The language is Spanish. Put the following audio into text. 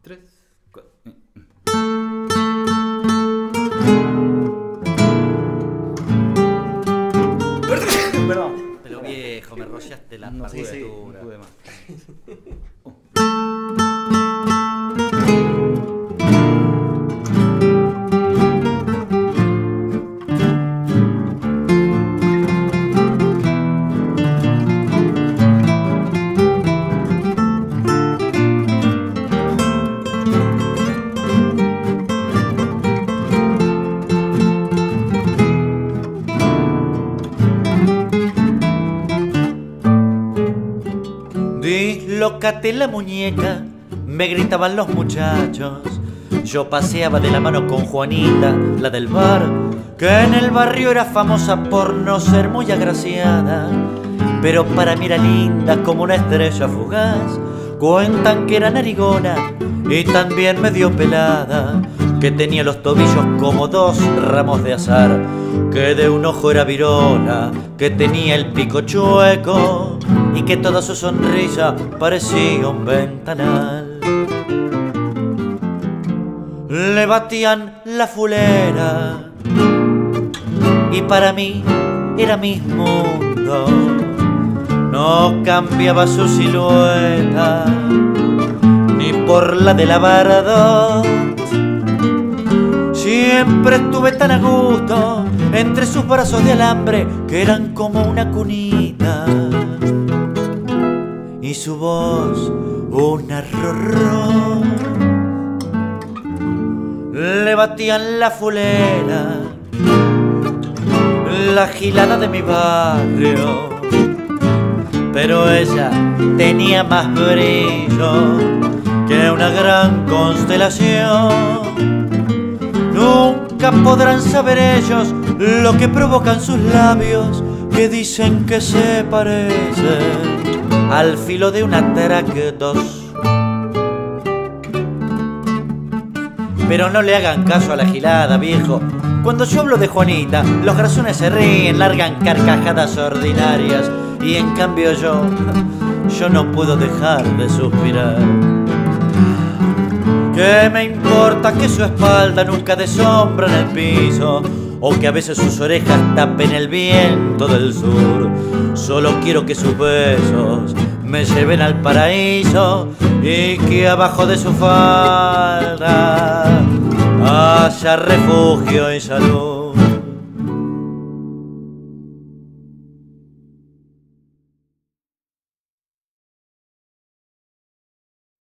3, 4. Perdón. Pero viejo, me rollaste la partitura. No pude más. Dislócate la muñeca, me gritaban los muchachos. Yo paseaba de la mano con Juanita, la del bar, que en el barrio era famosa por no ser muy agraciada, pero para mí era linda como una estrella fugaz. Cuentan que era narigona y también medio pelada, que tenía los tobillos como dos ramos de azar, que de un ojo era virona, que tenía el pico chueco y que toda su sonrisa parecía un ventanal. Le batían la fulera y para mí era mi mundo. No cambiaba su silueta ni por la de la Bardot. Siempre estuve tan a gusto entre sus brazos de alambre que eran como una cunita, y su voz un arrorró. Le batían la fulera, la gilada de mi barrio, pero ella tenía más brillo que una gran constelación. Nunca podrán saber ellos lo que provocan sus labios, que dicen que se parecen al filo de una track 2. Pero no le hagan caso a la gilada, viejo. Cuando yo hablo de Juanita, los garzones se ríen, largan carcajadas ordinarias, y en cambio yo no puedo dejar de suspirar. ¿Qué me importa que su espalda nunca dé sombra en el piso, o que a veces sus orejas tapen el viento del sur? Solo quiero que sus besos me lleven al paraíso y que abajo de su falda haya refugio y salud.